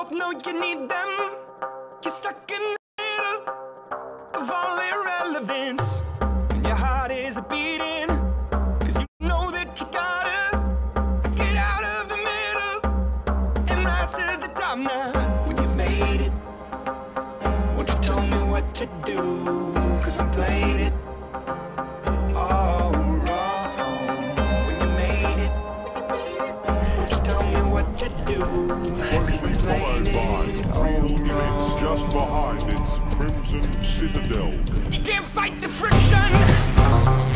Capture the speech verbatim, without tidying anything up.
both know you need them. You're stuck in the middle of all irrelevance, and your heart is beating, cause you know that you gotta get out of the middle and rise to the top now. When you've made it, won't you tell me what to do, cause I'm playing it all wrong. When you made it, won't you tell me what to do, cause I'm playing it all wrong. Just behind its crimson citadel. You can't fight the friction.